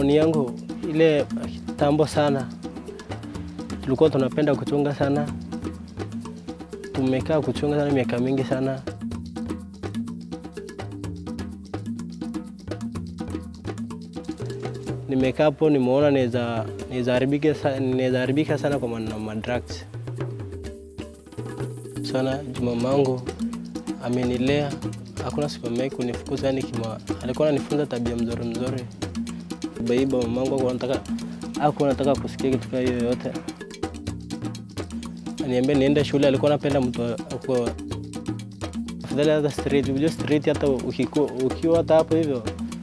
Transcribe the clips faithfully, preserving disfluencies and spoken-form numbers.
maoni yangu ile tambo sana. Tulikuwa tunapenda kuchunga sana. Tumekaa kuchunga sana miaka mingi sana. Nimekaa hapo nimeona naweza naweza haribika naweza haribika sana kwa ma drugs. Sana mamangu amenilea, hakuna siku mimi kunifukuza, yani kima alikuwa ananifunza tabia mzuri mzuri. Baiba mamangu alikuwa anataka hakuwa anataka kusikia kitu kama hiyo yote. Aniambia niende shule, alikuwa anapenda mtu kwa afadhali hata street, unajua street hata ukikuwa ukiwa hata hapo hivyo.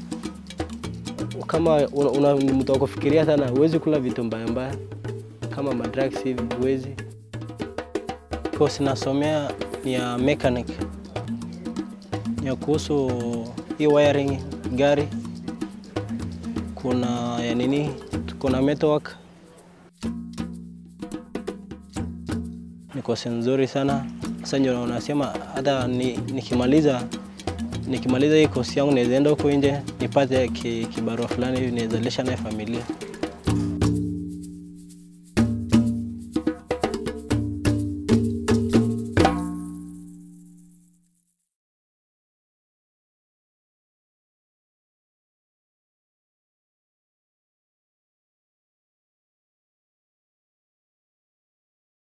Kama una, una mtu wa kufikiria sana, huwezi kula vitu mbaya mbaya kama madrugs hivi, huwezi. Course nasomea ni ya mechanic. Ya kuhusu hii wiring gari. Kuna ya nini? Kuna metalwork. Ni course nzuri sana. Sasa ndio unasema hata ni, nikimaliza nikimaliza hii course yangu naweza enda huko nje nipate kibarua fulani hivi naweza lisha na familia.